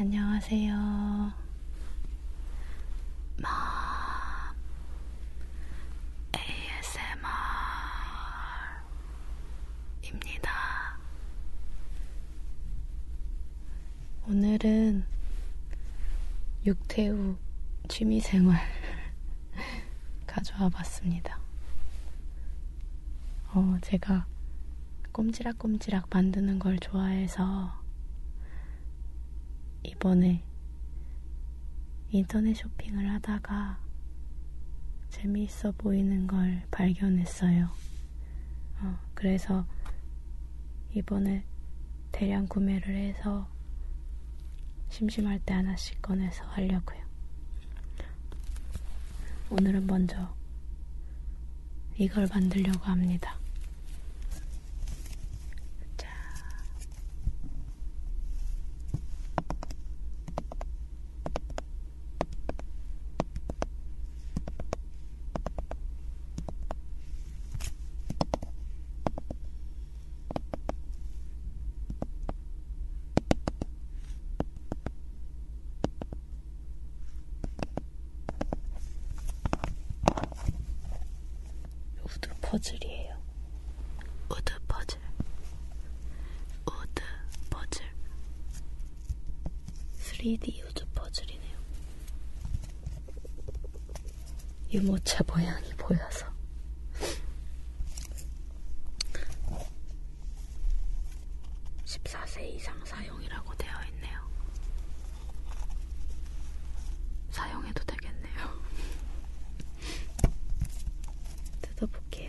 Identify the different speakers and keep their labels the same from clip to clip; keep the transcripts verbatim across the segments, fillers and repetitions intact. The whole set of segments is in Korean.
Speaker 1: 안녕하세요. 맘 에이에스엠알입니다. 오늘은 육퇴후 취미생활 가져와 봤습니다. 어, 제가 꼼지락꼼지락 만드는 걸 좋아해서 이번에 인터넷 쇼핑을 하다가 재미있어 보이는 걸 발견했어요. 어, 그래서 이번에 대량 구매를 해서 심심할 때 하나씩 꺼내서 하려고요. 오늘은 먼저 이걸 만들려고 합니다. 자, 우드 퍼즐이에요. 우드 퍼즐. 우드 퍼즐. 쓰리디 우드 퍼즐이네요. 유모차 모양이 보여서. 십사 세 이상 사용이라고 되어 있네요. 사용해도 되겠네요. 뜯어볼게요.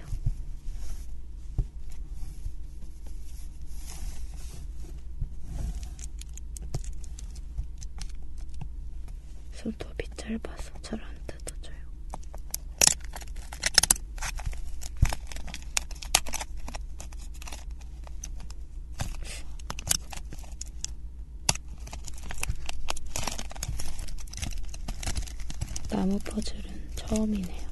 Speaker 1: 손톱이 짧아서 잘 안 뜯어져요. 나무 퍼즐은 처음이네요.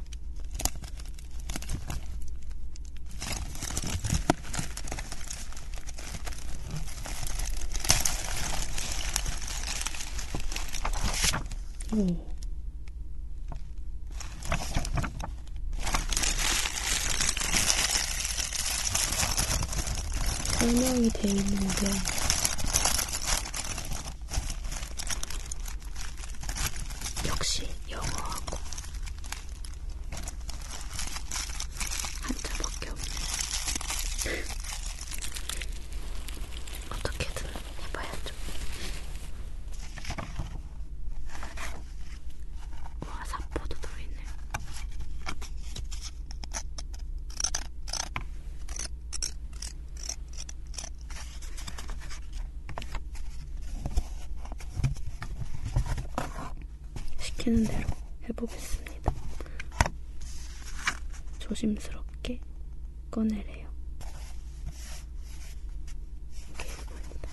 Speaker 1: 오. 설명이 돼 있는데 역시 영어하고 한자밖에 없네. 어떻게든 해봐야죠. 와, 사포도 들어있네. 시키는 대로 해보겠습니다. 조심스럽게 꺼내래요. 이렇게 보인다.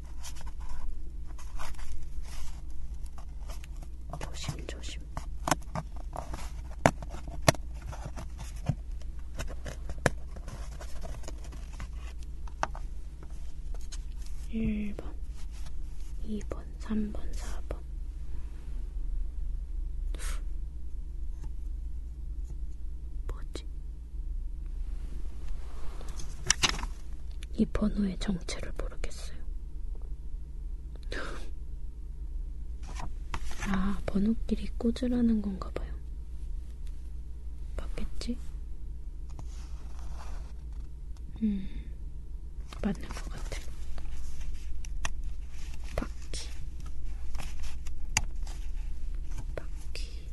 Speaker 1: 조심조심. 일 번, 이 번, 삼 번, 사 번. 뭐지? 이 번호의 정체를 모르겠어요. 아, 번호끼리 꽂으라는 건가 봐요. 맞겠지? 음, 맞는 것 같아. 바퀴. 바퀴.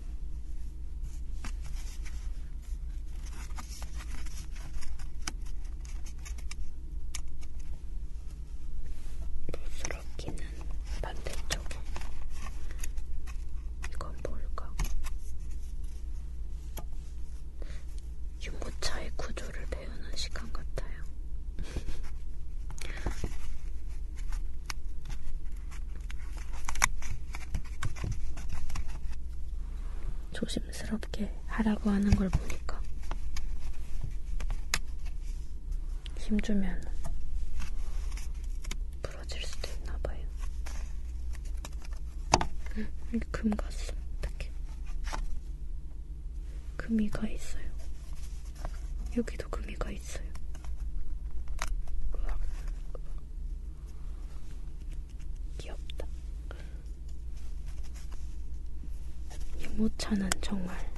Speaker 1: 부스러기는 반대쪽에. 이건 뭘까? 유모차의 구조를 배우는 시간 같아요. 조심스럽게 하라고 하는 걸 보니까 힘주면 부러질 수도 있나 봐요. 여기 금 갔어. 어떡해. 금이 가 있어요. 여기도 금이 가 있어요. 으악. 귀엽다. 유모차는 정말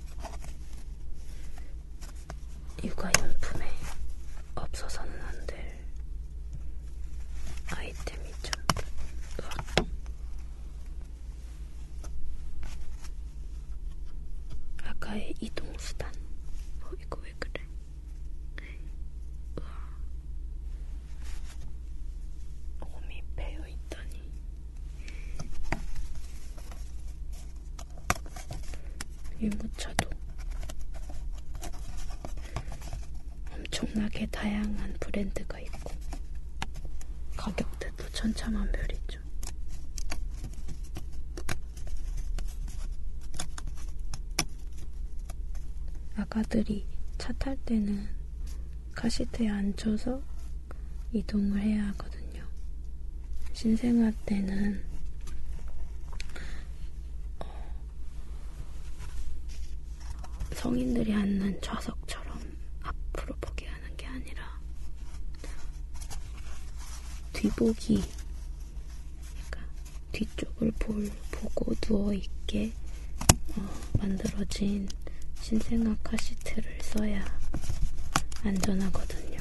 Speaker 1: 육아용품에 없어서는 안 될 아이템이죠. 으악. 아까의 이동수단. 어, 이거 왜 그래? 으악. 홈이 베어있다니. 유모차도 엄청나게 다양한 브랜드가 있고 가격대도 천차만별이죠. 아가들이 차 탈 때는 카시트에 앉혀서 이동을 해야 하거든요. 신생아 때는 어, 성인들이 앉는 좌석처럼 앞으로 보게 하는 게 아니라 뒤보기, 그러니까 뒤쪽을 볼, 보고 누워있게 어, 만들어진 신생아 카시트를 써야 안전하거든요.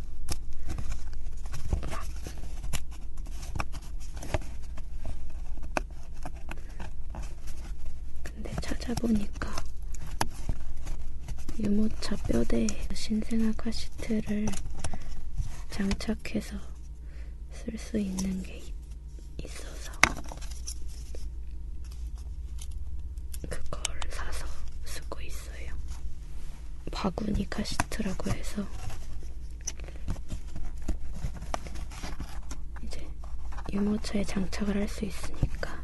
Speaker 1: 근데 찾아보니까 유모차 뼈대에 신생아 카시트를 장착해서 쓸 수 있는 게 있어서 그걸 사서 쓰고 있어요. 바구니 카시트라고 해서 이제 유모차에 장착을 할 수 있으니까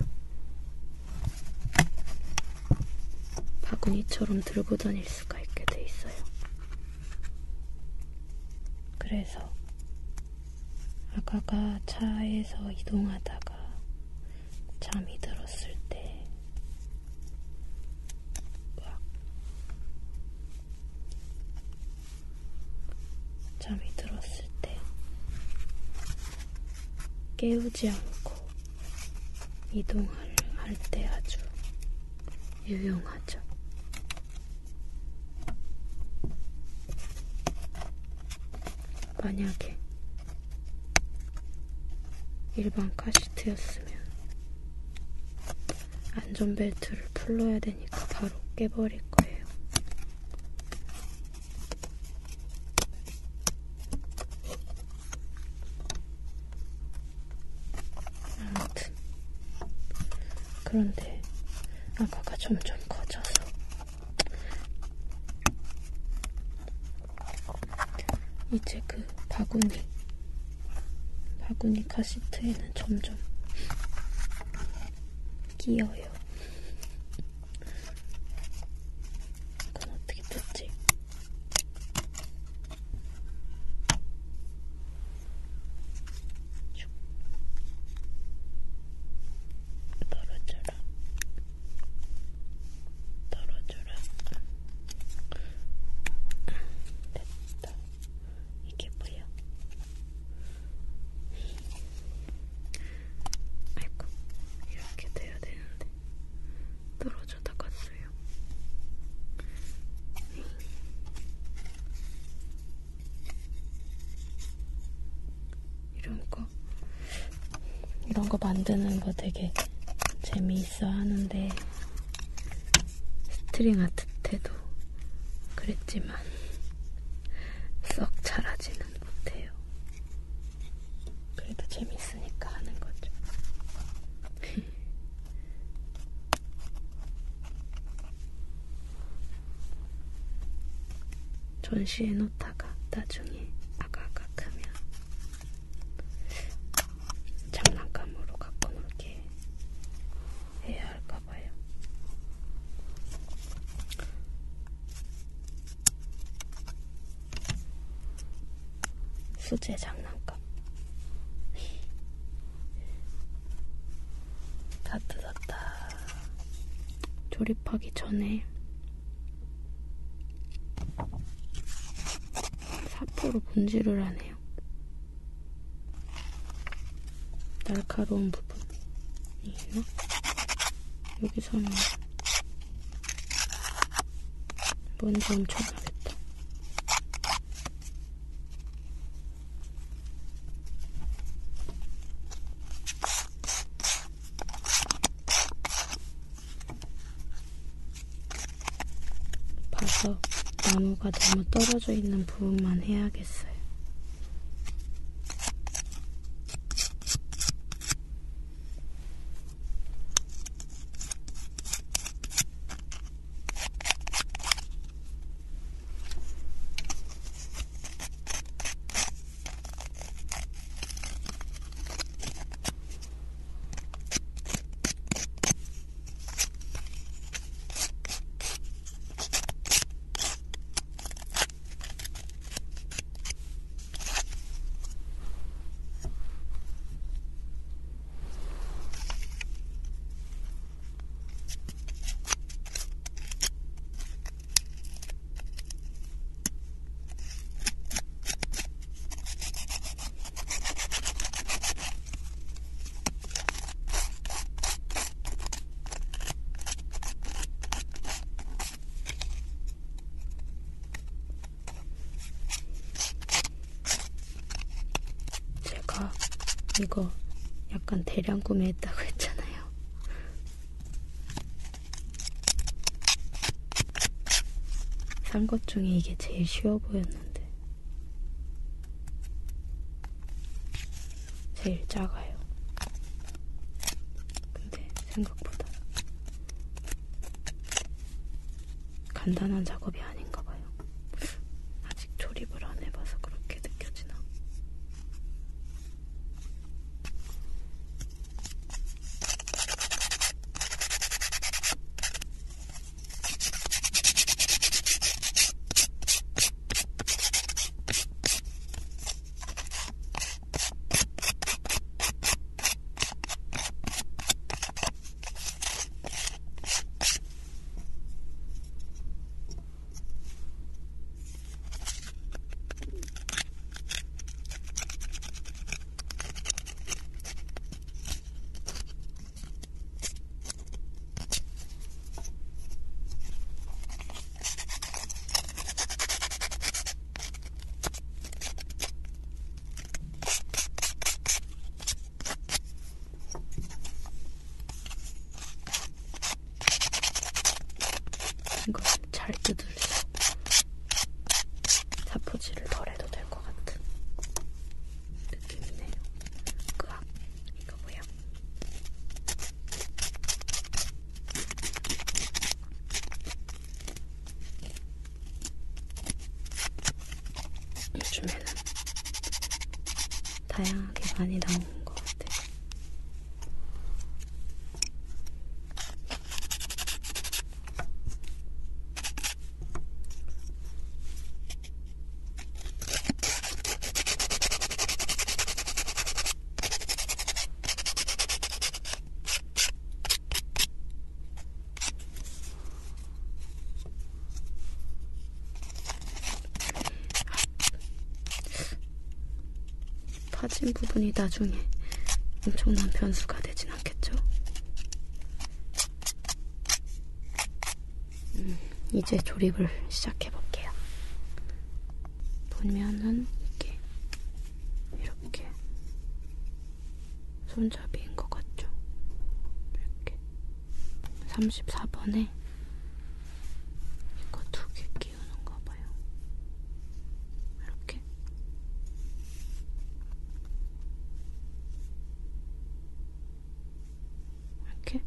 Speaker 1: 바구니처럼 들고 다닐 수가 있게 돼 있어요. 그래서 아가가 차에서 이동하다가 잠이 들었을 때 으악, 잠이 들었을 때 깨우지 않고 이동을 할 때 아주 유용하죠. 만약에 일반 카시트였으면 안전벨트를 풀러야 되니까 바로 깨버릴 거예요. 아무튼 그런데 아가가 점점 커져서 이제 그 바구니 바구니 카시트에는 점점 끼어요. 그건 어떻게 뜯지? 쭉 떨어져라 떨어져라. 됐다. 이게 뭐야? 아이고, 이렇게 돼야 되는데 떨어져 나갔어요. 이런 거 이런 거 만드는 거 되게 재미있어 하는데 스트링 아트 때도 그랬지만 썩 잘하지는 못해요. 그래도 재밌으니까 하는 거죠. 전시해 놓다가 나중에 아가가 크면 장난감으로 갖고 놀게 해야 할까봐요. 수제 장난감 다 뜯었다. 조립하기 전에 사포로 분질을 하네요. 날카로운 부분이 있나? 여기서는 먼지 엄청 나겠다. 봐서 나무가 너무 떨어져 있는 부분만 해야겠어요. 이거 약간 대량 구매했다고 했잖아요. 산 것 중에 이게 제일 쉬워 보였는데 제일 작아요. 근데 생각보다 간단한 작업이 아닌가 봐요. 아직 조립을 안 해봐서 그렇게 느껴지나? 이거 잘 뜯을수 사포질을 덜 해도 될 것 같은 느낌이네요. 으악, 이거 뭐야? 요즘에는 다양하게 많이 나오는 것 같아요. 파진 부분이 나중에 엄청난 변수가 되진 않겠죠? 음, 이제 조립을 시작해볼게요. 보면은 이게 이렇게 손잡이인 것 같죠? 이렇게 삼십사 번에 이거 두 개 끼우는가 봐요. 이렇게 이렇게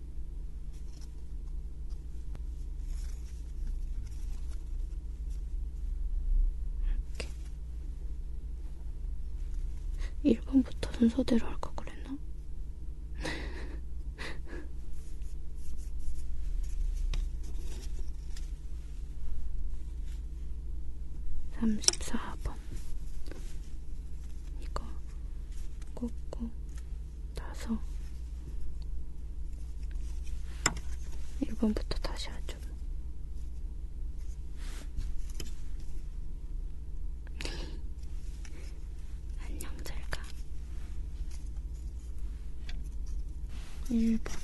Speaker 1: 이렇게 일 번부터 순서대로 할 걸 그랬나? 삼십사 번 이거 꽂고 나서 일 일 번부터 다시 하죠. 안녕, 잘 가. 일 번.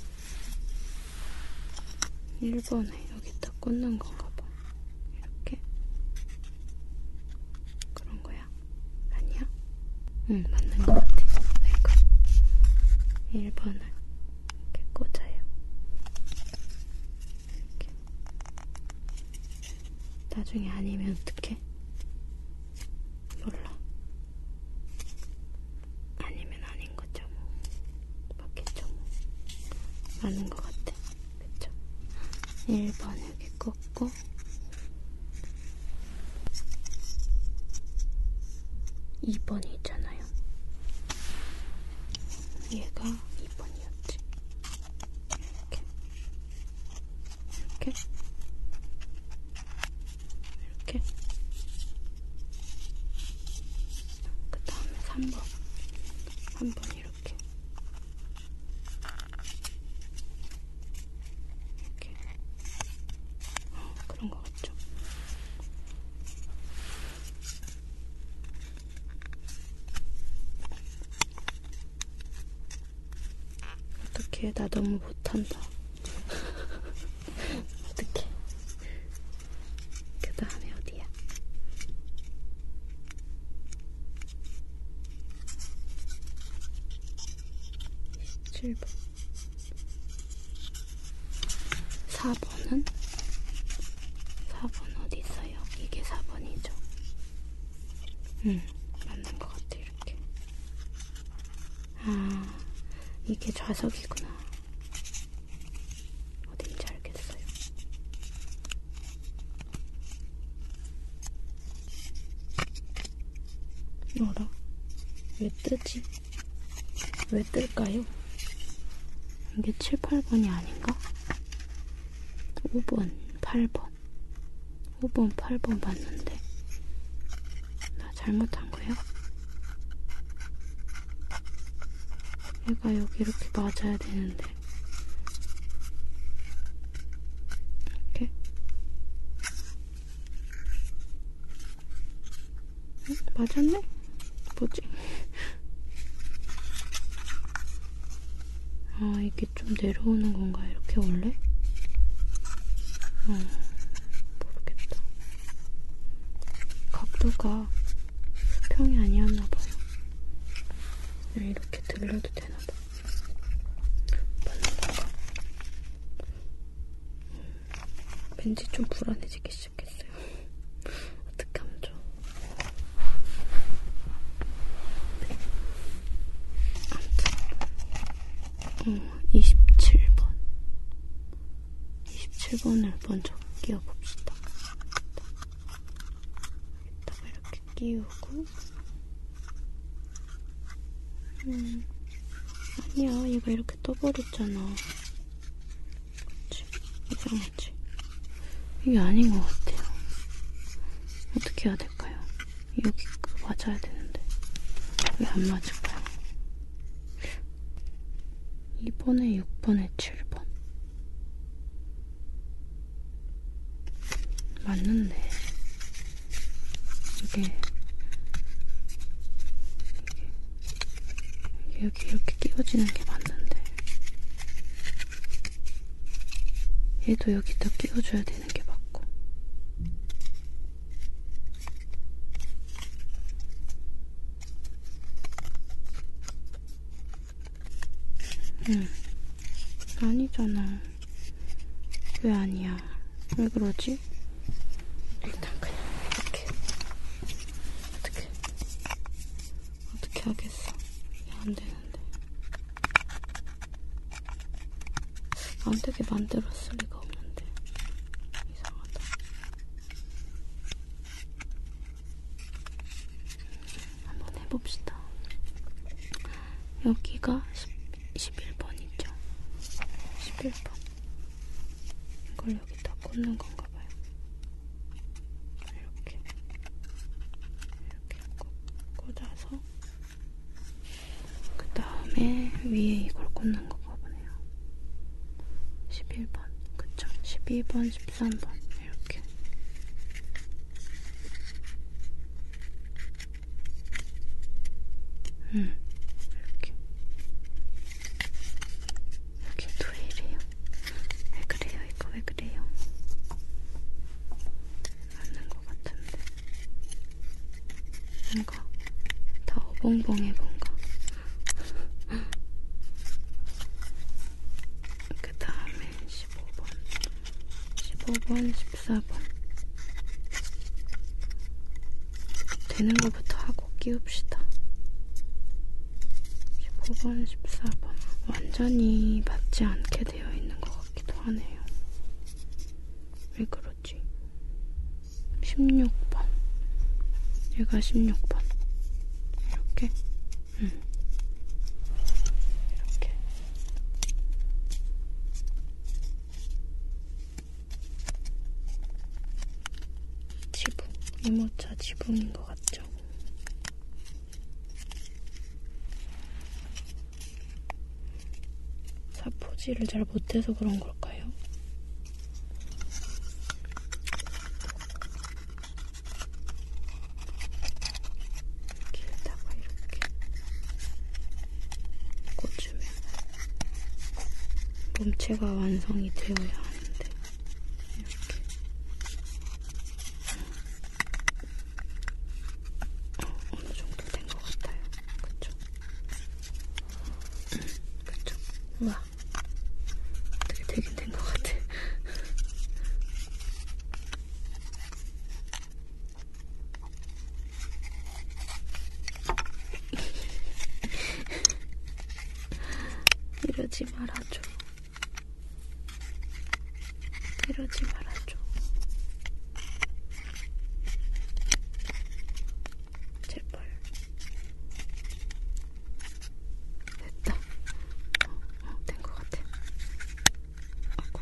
Speaker 1: 일 번에 여기다 꽂는 건가 봐. 이렇게. 그런 거야? 아니야? 응, 맞는 것 같아. 아이고. 일 번을 이렇게 꽂아요. 이렇게. 나중에 아니면 어떡해? 몰라. 아니면 아닌 거죠, 뭐. 맞겠죠, 뭐. 맞는 것 같아. 그쵸? 일 번 여기 꽂고, 이 번이 있잖아요. 얘가 이 번이었지. 이렇게. 이렇게. 이렇게. 그 다음에 삼 번. 삼 번 이렇게. 이렇게. 어, 그런 거 같죠? 어떡해, 나 너무 못한다. 어떡해. 그 다음에 어디야? 이십칠 번. 사 번은? 사 번 어디 있어요? 이게 사 번이죠. 응, 맞는 것 같아, 이렇게. 아, 이게 좌석이구나. 어딘지 알겠어요. 어라? 왜 뜨지? 왜 뜰까요? 이게 칠, 팔 번이 아닌가? 오 번, 팔 번. 오 번, 팔 번 맞는데. 나 잘못한 거야? 얘가 여기 이렇게 맞아야 되는데. 이렇게. 응? 맞았네? 뭐지? 아, 이게 좀 내려오는 건가, 이렇게 원래? 어, 모르겠다. 각도가 수평이 아니었나봐요. 그냥 이렇게 들려도 되나봐. 맞는 건가? 음, 왠지 좀 불안해지기 시작했어요. 어떻게 하면 좋아? 아무튼 어, 이십칠 번. 이십칠 번을 먼저 끼워봅시다. 이따가 이렇게 끼우고, 음, 아니야, 얘가 이렇게 떠버렸잖아. 그치? 이상하지? 이게 아닌 것 같아요. 어떻게 해야 될까요? 여기 맞아야 되는데 왜 안 맞을까요? 이 번에 육 번에 칠 번 맞는데 이게 이게, 이게 여기 이렇게 끼워지는 게 맞는데 얘도 여기다 끼워줘야 되는 게 맞고 응 아니잖아. 왜 아니야? 왜 그러지? 일단 그냥 이렇게 어떻게 어떻게 하겠어. 이게 안 되는데 안 되게 만들었을 리가 없는데 이상하다. 한번 해봅시다. 여기가 십일 번이죠. 십일 번 이걸 여기다 꽂는 건가 봐요. 이렇게 이렇게 꽂아서 그 다음에 위에 이걸 꽂는 건가 보네요. 십일 번 십이 번, 십삼 번 이렇게. 음, 이렇게. 여기 또 왜 이래요? 왜 그래요? 이거 왜 그래요? 맞는 것 같은데. 뭔가 다 어벙벙해 뭔가. 그 다음에 십오 번, 십오 번, 십사 번. 되는 것부터 하고 끼웁시다. 십오 번, 십사 번. 완전히 맞지 않게 되어 있는 것 같기도 하네요. 왜 그러지? 십육 번. 얘가 십육 번. 이렇게. 응. 이렇게. 지붕. 이모차 지붕인 것 같죠? 사포질을 잘 못해서 그런 걸까요? 여기에다가 이렇게 꽂으면 몸체가 완성이 되어야 하는데 이렇게. 어, 어느 정도 된 것 같아요. 그쵸? 응, 그쵸? 우와. 되게 되긴 된 것 같아. 이러지 말아줘. 이러지 말아줘. 제발. 됐다. 어, 어, 된 것 같아. 아고.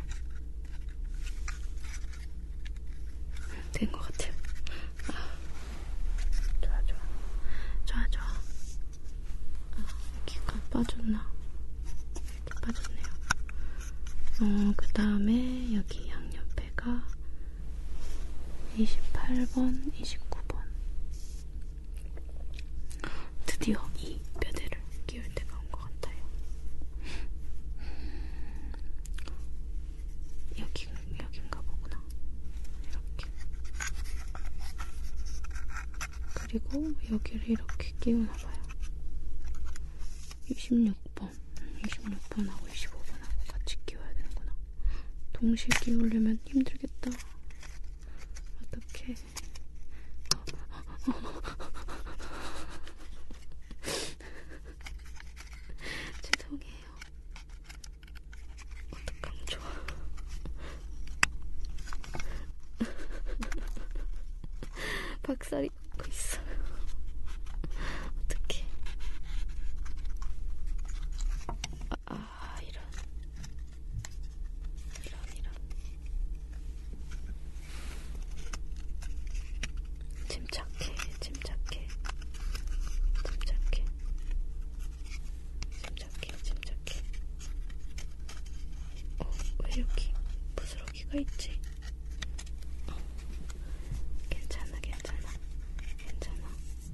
Speaker 1: 된 것 같아요. 아, 좋아, 좋아. 좋아, 좋아. 아, 여기가 빠졌나? 이렇게 빠졌네요. 어, 그 다음에 여기 양옆에가 이십팔 번, 이십구 번. 드디어 이 뼈대를 끼울 때가 온 것 같아요. 여기, 여긴가 보구나. 이렇게. 그리고 여기를 이렇게 끼우나봐요. 이십육 번. 이십육 번하고 이십오 번하고 같이 끼워야 되는구나. 동시에 끼우려면 힘들겠다. 어떡해. 죄송해요. 어떡하면 좋아. 박살이 나고 있어요. 어떡해. 아, 아, 이런. 이런, 이런. 침착해, 침착해. 침착해. 침착해, 침착해. 어, 왜 여기 부스러기가 있지? 어, 괜찮아, 괜찮아. 괜찮아.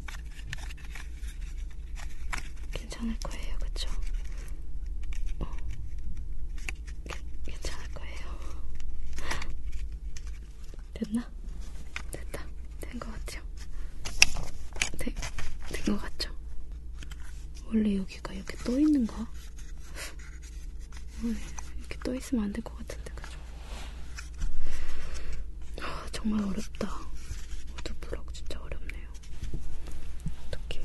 Speaker 1: 괜찮을 거예요, 그쵸? 어, 게, 괜찮을 거예요. 됐나? 됐다. 된 것 같죠? 된, 된 것 같죠? 원래 여기가 이렇게 떠 있는가? 어, 이렇게 떠 있으면 안 될 것 같은데, 그죠? 아, 정말 어렵다. 워터프럭 진짜 어렵네요. 어떡해.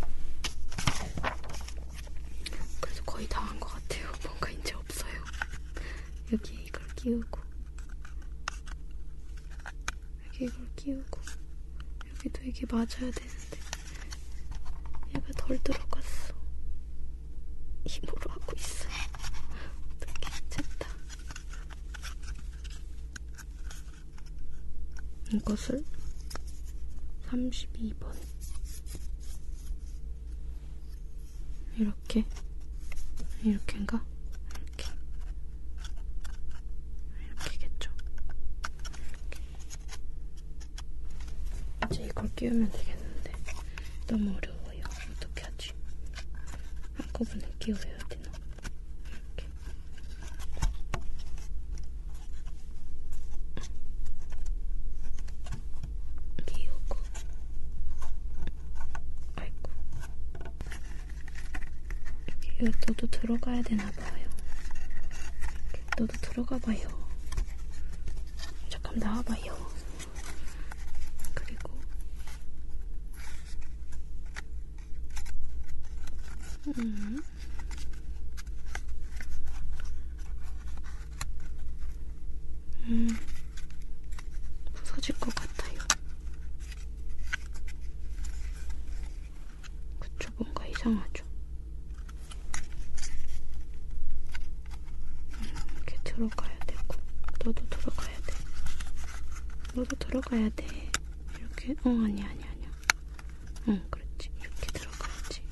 Speaker 1: 그래서 거의 다 한 것 같아요. 뭔가 이제 없어요. 여기에 이걸 끼우고, 여기 이걸 끼우고, 여기도 이게 맞아야 되는데, 얘가 덜 들어갔어. 힘으로 하고 있어. 어떡해, 됐다. 이것을 삼십이 번. 이렇게. 이렇게인가? 이렇게. 이렇게겠죠. 이제 이걸 끼우면 되겠는데 너무 어려워요. 어떻게 하지? 한꺼번에 끼워야 되나? 이렇게. 끼우고. 아이고. 이거 너도 들어가야 되나봐요. 너도 들어가봐요. 잠깐 나와봐요. 그리고 음. 음. 부서질 것 같아요. 그쵸? 뭔가 이상하죠? 음, 이렇게 들어가야 되고 너도 들어가야 돼. 너도 들어가야 돼. 이렇게. 어, 아니야, 아니야, 아니야. 응, 그렇지. 이렇게 들어가야지.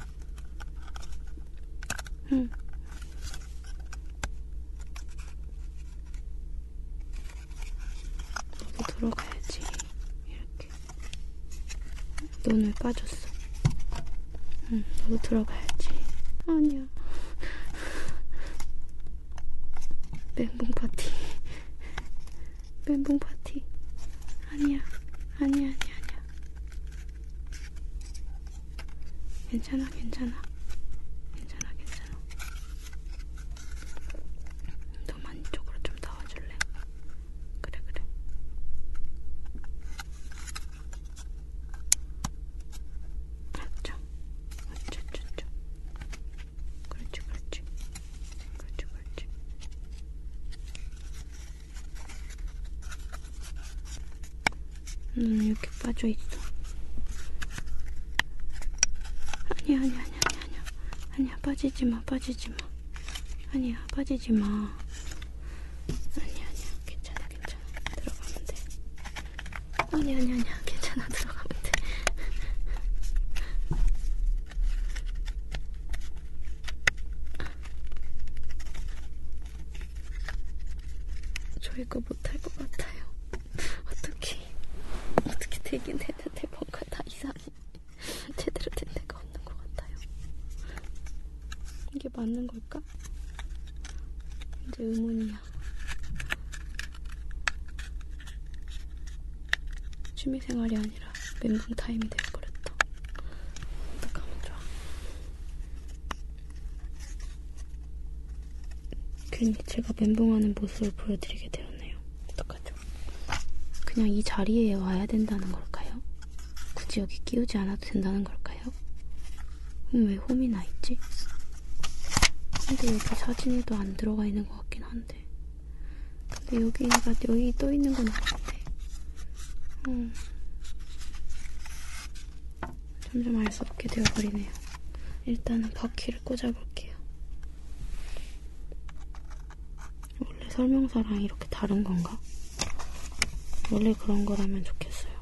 Speaker 1: 응. 너도 들어가야지. 이렇게. 넌 왜 빠졌어? 응, 너도 들어가야지. 아니야. 멘붕 파티. 멘붕 파티. 아니야. 아니야, 아니야, 아니야. 괜찮아, 괜찮아. 괜찮아, 괜찮아. 너만 이쪽으로 좀 나와줄래? 그래, 그래. 맞죠? 맞죠, 맞죠. 그렇지, 그렇지. 그렇지, 그렇지. 넌 이렇게 빠져있어. 아니야, 아니야, 아니야, 아니야, 아니야. 아니야, 빠지지마, 빠지지마. 아니야, 빠지지마. 아니야, 아니야. 괜찮아, 괜찮아. 들어가면 돼. 아니야, 아니야, 아니야. 괜찮아, 들어가면 돼. 저 이거 못할 것 같아요. 어떻게, 어떻게 되긴 되는데 뭔가 다 이상해. 제대로 된 데가 없는 것 같아요. 이게 맞는 걸까? 이제 의문이야. 취미생활이 아니라 멘붕 타임이 되어버렸다. 어떡하면 좋아. 괜히 제가 멘붕하는 모습을 보여드리게 되었네요. 어떡하죠? 그냥 이 자리에 와야 된다는 걸까요? 굳이 여기 끼우지 않아도 된다는 걸까요? 그럼 왜 홈이 나있지? 근데 여기 사진에도 안 들어가 있는 것 같긴 한데. 근데 여기가 여기 떠 있는 건 아닌데. 음. 점점 알 수 없게 되어버리네요. 일단은 바퀴를 꽂아볼게요. 원래 설명서랑 이렇게 다른 건가? 원래 그런 거라면 좋겠어요.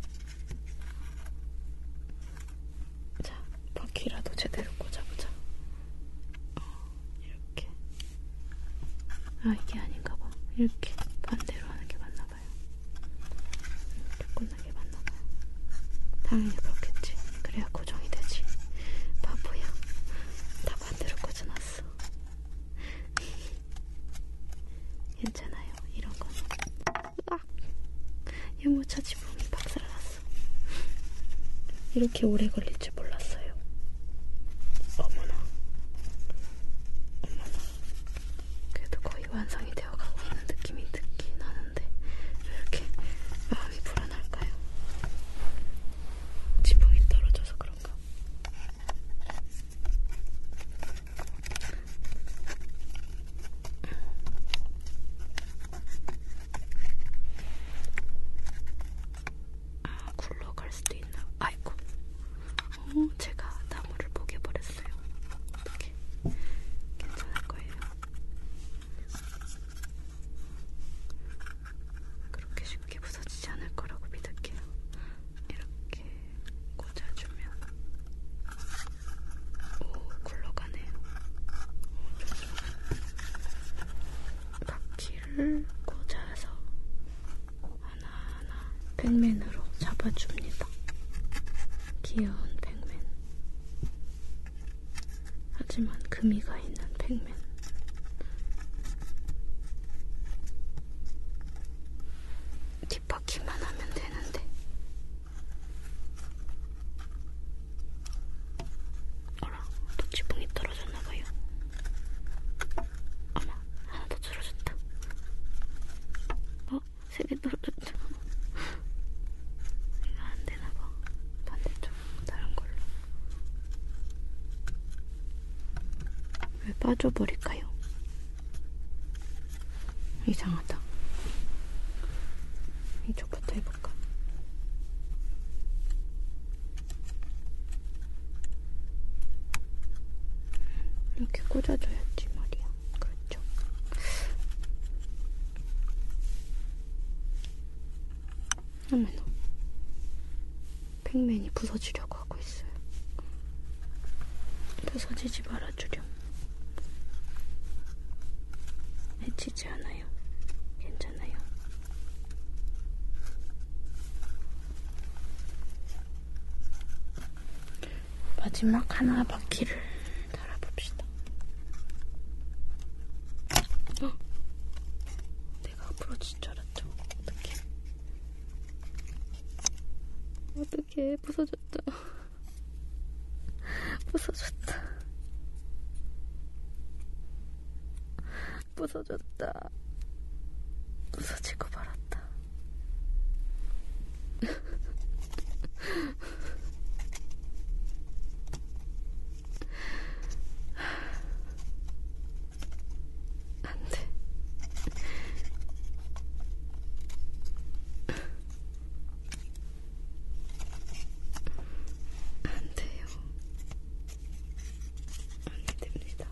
Speaker 1: 자, 바퀴라도 제대로 꽂아보자. 어, 이렇게. 아, 이게 아닌가 봐. 이렇게 반대로 하는 게 맞나 봐요. 이렇게 꽂는 게 맞나 봐요. 당연히 그렇겠지. 그래야 고정이 되지. 바보야. 다 반대로 꽂아놨어. 괜찮아요. 이런 거는. 으악! 유모차 지붕이 박살났어. 이렇게 오래 걸릴 줄 몰랐어요. 어머나. 어머나. 그래도 거의 완성이 되어가고 있는 느낌이 듣긴 하는데 왜 이렇게 마음이 불안할까요? 지붕이 떨어져서 그런가? 아, 굴러갈 수도 있나? 아이고. 어, 제가 나무를 포개버렸어요. 어떡해. 괜찮을 거예요. 그렇게 쉽게 부서지지 않을 거라고 믿을게요. 이렇게 꽂아주면. 오, 굴러가네요. 오, 좋죠. 바퀴를 꽂아서 하나하나 백맨으로 잡아 봐줍니다. 귀여운 팩맨. 하지만 금이가 있는 팩맨. 뒷바퀴만 하면 되는데. 어라, 또 지붕이 떨어졌나봐요. 어머, 하나 더 떨어졌다. 어? 세 개 떨어졌다. 이거 안 되나봐. 반대쪽, 다른 걸로. 왜 빠져버릴까요? 이상하다. 이쪽부터 해볼까? 이렇게 꽂아줘야지 말이야. 그렇죠. 어머나. 팩맨이 부서지려고 하고 있어요. 부서지지 말아주렴. 해치지 않아요. 괜찮아요. 마지막 하나 바퀴를 달아봅시다. 어? 내가 부러질 줄 알았죠? 어떡해. 어떡해. 부서졌다. 부서졌다. 부서졌다. 부서지고 말았다. 안 돼. 안 돼요. 안 됩니다.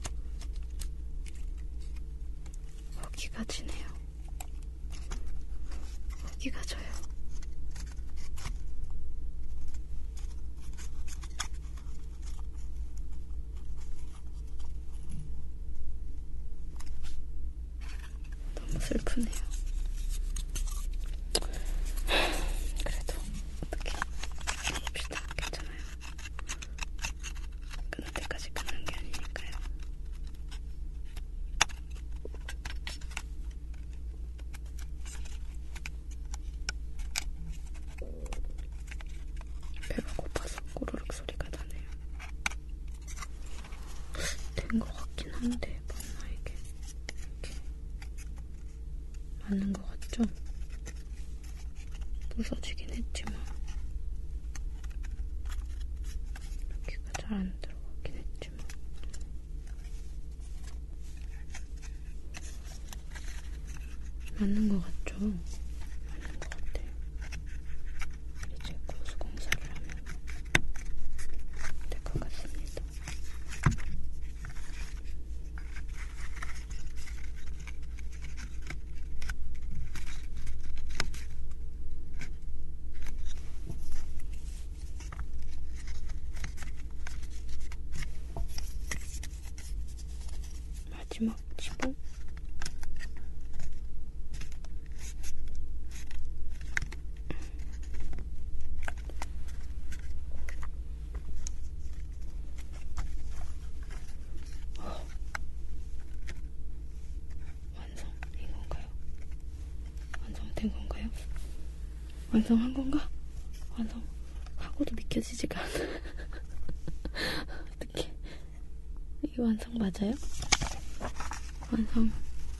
Speaker 1: 어기가 지네요. 어기가 져요. 너무 슬프네요. 그래도 어떻게 해봅시다. 괜찮아요. 끊을 때까지 끊는 게 아니니까요. 배가 고파서 꼬르륵 소리가 나네요. 된 것 같긴 한데 맞나 이게? 이렇게 맞는 것 같죠? 부서지긴 했지만 여기가 잘 안 들어가긴 했지만 맞는 것 같죠? 맞는 것 같아요. 이제 고수 공사를 하면 될 것 같습니다. 마지막 지붕. 어. 완성인 건가요? 완성된 건가요? 완성한 건가? 완성하고도 믿겨지지가 않아. 어떡해. 이게 완성 맞아요? 완성.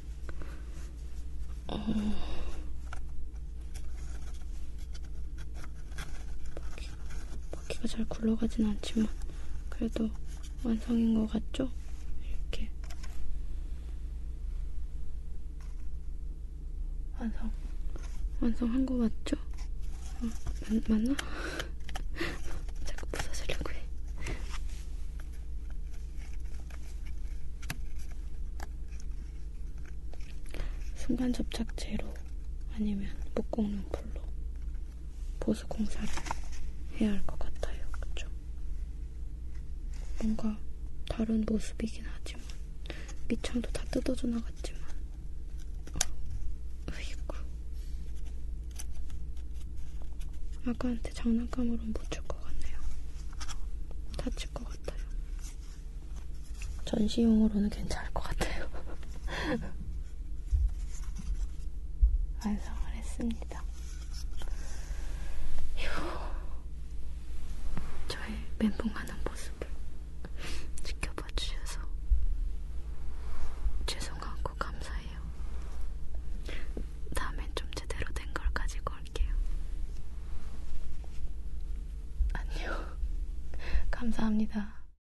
Speaker 1: 어... 바퀴가, 바퀴가 잘 굴러가진 않지만 그래도 완성인 것 같죠? 이렇게 완성. 완성한 거 맞죠? 어, 맞, 맞나? 자꾸 부서지려고 해. 순간 접착제로 아니면 목공용풀로 보수 공사를 해야 할 것 같아요. 그쵸? 뭔가 다른 모습이긴 하지만 밑창도 다 뜯어져 나갔지만 으이구. 아가한테 장난감으로는 못 줄 것 같네요. 다칠 것 같아요. 전시용으로는 괜찮을 것 같아요. 완성을 했습니다. 휴. 저의 멘붕하는 모습을 지켜봐 주셔서 죄송하고 감사해요. 다음엔 좀 제대로 된 걸 가지고 올게요. 안녕. 감사합니다.